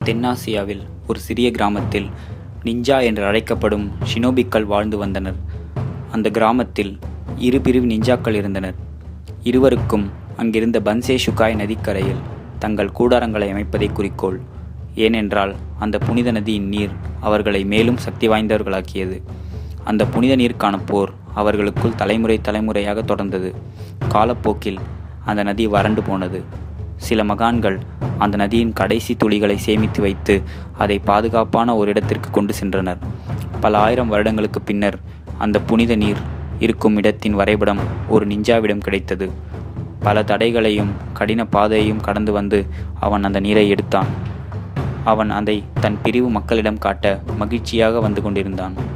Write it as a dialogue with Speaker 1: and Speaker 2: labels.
Speaker 1: தென்னாசியாவில் ஒரு சிறிய கிராமத்தில் நிஞ்சா என்று அழைக்கப்படும் ஷினோபிக்கள் வாழ்ந்து வந்தனர். அந்த கிராமத்தில் இரு பிரிவு நிஞ்சாக்கள் இருந்தனர். இருவருக்கும் அங்கிருந்த பன்சே ஷுகாய் நதிக்கரையில் தங்கள் கூடாரங்களை அமைப்பதை குறிக்கோள். ஏனென்றால் அந்த புனித நதியின் நீர் அவர்களை மேலும் சக்தி வாய்ந்தவர்களாக்கியது. அந்த புனித நீருக்கான போர் அவர்களுக்குள் தலைமுறையாக தொடர்ந்தது. காலப்போக்கில் அந்த நதி வறண்டு போனது. சில மகான்கள் அந்த நதியின் கடைசி துளிகளை சேமித்து வைத்து அதை பாதுகாப்பான ஒரு இடத்திற்கு கொண்டு சென்றனர். பல ஆயிரம் வருடங்களுக்கு பின்னர் அந்த புனித நீர் இருக்கும் இடத்தின் வரைபடம் ஒரு நிஞ்சாவிடம் கிடைத்தது. பல தடைகளையும் கடின பாதையையும் கடந்து வந்து அவன் அந்த நீரை எடுத்தான். அவன் அதை தன் பிரிவு மக்களிடம் காட்ட மகிழ்ச்சியாக வந்து கொண்டிருந்தான்.